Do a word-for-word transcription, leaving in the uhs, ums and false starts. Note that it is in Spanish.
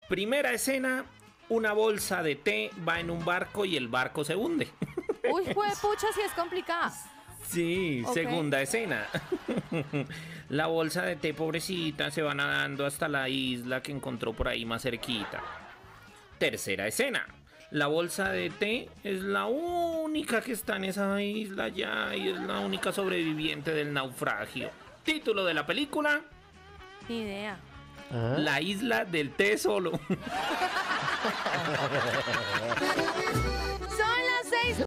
Primera escena, una bolsa de té va en un barco y el barco se hunde. Uy, pucha, si es complicada. Sí, Ok. segunda escena. La bolsa de té, pobrecita, se va nadando hasta la isla que encontró por ahí más cerquita. Tercera escena. La bolsa de té es la única que está en esa isla ya y es la única sobreviviente del naufragio. Título de la película: Ni idea. ¿Ah? La isla del té solo. Son las seis